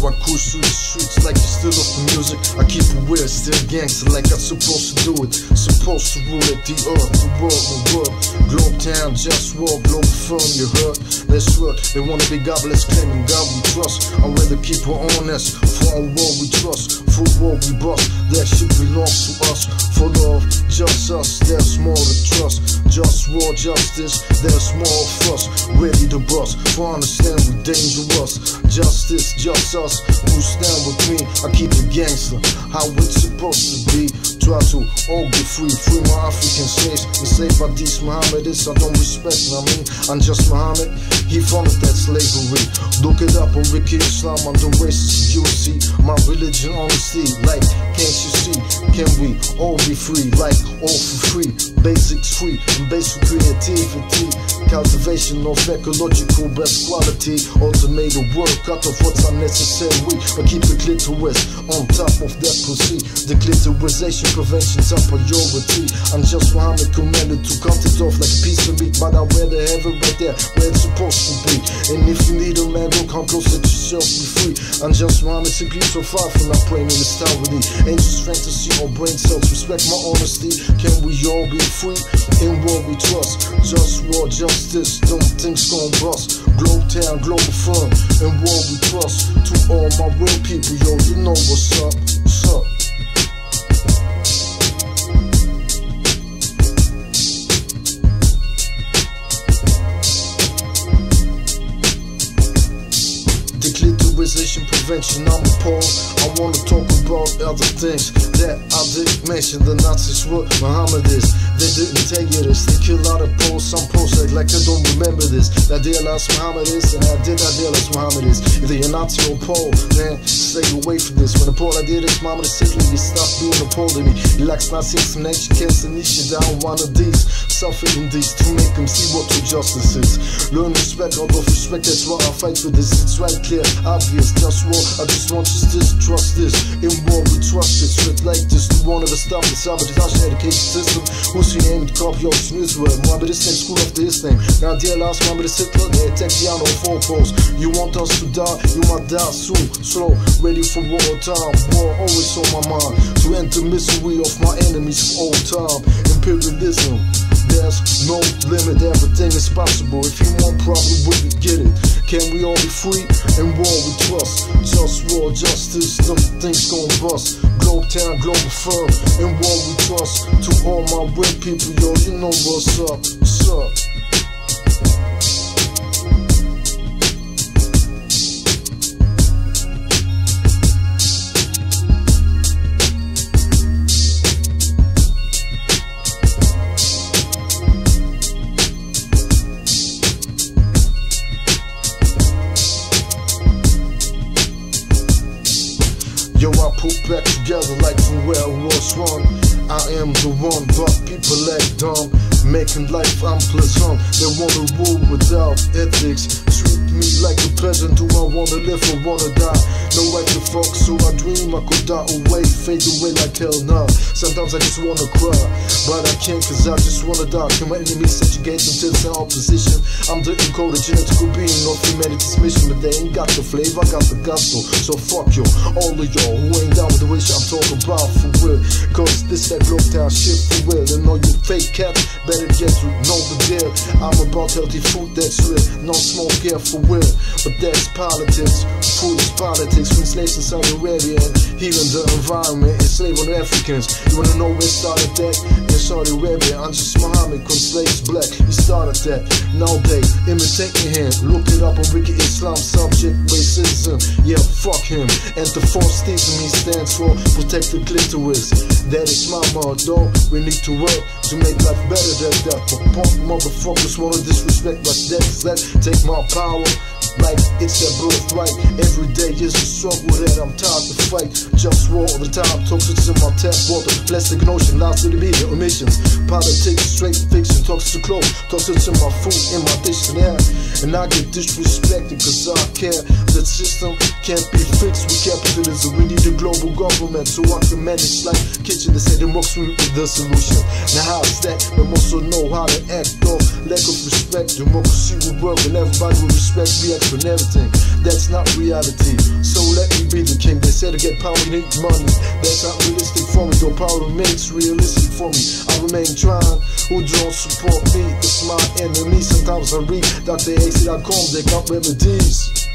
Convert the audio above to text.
I cruise through the streets like you still off the music. I keep it weird, still gangster like I'm supposed to do it. Supposed to rule at the earth, the world, the world. Globe town, just war, globe firm, you heard? Let's work, they wanna be godless, claiming God we trust. I'd rather keep her honest, for on war we trust. For war we bust, that shit belongs to us. For love, just us, there's more to trust. Just war, justice, there's more of us. Ready to bust, for understand we're dangerous. Justice, just us, who stand with me. I keep it gangster, how it's supposed to be. Try to all get free, free my African slaves. Enslaved by these Mohammedists, I don't respect, I mean, I'm just Muhammad. He founded that slavery. Look it up on Wiki Islam, I'm the racist, you see. My religion honesty, like, can't you see? Can we all be free, like, all for free? Basics free, and basic creativity. Cultivation of ecological best quality. Automated work, cut off what's unnecessary. But keep the clitoris on top of that pussy. The clitorisation prevention's a priority. I'm just Muhammad commanded to cut it off like a piece of meat. But I'd rather have it right there where it's supposed to be. And if you need a man, don't come close, let yourself be free. I'm just Muhammad, simply so far from not praying in this tower. Angels fantasy or brain cells, respect my honesty. Can we all be free? In war we trust. Just war, justice, don't things gon' bust. Globe town, global firm. In war we trust. To all my real people, yo, you know what's up. What's up? Declitorization prevention, I'm appalled. I wanna talk about other things that I didn't mention. The Nazis were Mohammedists. They didn't tell you this. They kill out of Poles. Some Poles act like they don't remember this. That they lost Mohammedists, and I did not realize Mohammedists. Either you're Nazi or Pole, man, stay away from this. When the Pole I did this, Mohammed Hitler, you stop being a Pole to me. He likes Nazis and educates and niche down one of these. Suffer in these to make them see what true justice is. Learn respect, out of respect, that's why I fight for this. It's right clear, obvious, just war. I just want you to trust this. In war we trust it, straight like this. The one of the stuff, the sabotage education system. Who's he aimed to copy ocean Israel? Mohammed is named school after his name. Now dear last Mohammed is Hitler, they attack the on 4 poles. You want us to die, you might die soon. Slow, ready for war time. War always on my mind. To end the misery of my enemies for all time. Imperialism, there's no limit, everything is possible. If you want problem, we can get it. Can we all be free? In war we trust. Just war, justice, them things gon' bust. Globe town, global firm. In war we trust. To all my real people, yo, you know what's up. What's up? Yo, I put back together like from where I was one. I am the one, but people act dumb. Making life unpleasant. They wanna rule without ethics. Treat me like a peasant. Do I wanna live or wanna die? No right to fuck, so I dream I could die away. Fade away like hell nah. Sometimes I just wanna cry, but I can't cause I just wanna die. Can my enemies subjugate until it's in opposition? I'm the encoded genetical being of humanity's mission. But they ain't got the flavor, I got the gusto. So fuck you, all of y'all who ain't down with the wish I'm talking about for real. Cause this that broke down shit for real. And all you fake cats better get to know the deal. I'm about healthy food that's real. No smoke here for real. But that's politics, food is politics. From slaves in Saudi Arabia and healing the environment, enslaving Africans. You wanna know where it started that? In Saudi Arabia, I'm just Muhammad, cause slaves black. He started that. Now they imitating him. Look it up on Wiki Islam, subject racism. Yeah, fuck him. And the false theism he stands for, protect the clitoris. That is my motto. We need to work to make life better than that. But punk motherfuckers wanna disrespect my that's that. Take my power like it's their birthright. Every day is a struggle that I'm tired to fight. Just war all the time, toxics in my tap water. Plastic and ocean, lies to the media, emissions. Politics, straight fiction, toxic to clothes. Toxics in my food, in my dish, and air. and I get disrespected cause I care. The system can't be fixed with capitalism. We need a global government so I can manage like kitchen. They say democracy is the solution. Now how is that? We also know how to act off lack of respect. Democracy will work and everybody will respect react on everything. That's not reality. So let me be the king. They say to get power you need money. That's not realistic for me. Though power remains realistic for me. I remain trying. Who don't support me? It's my enemy. Sometimes I read DrAC.com. They got remedies.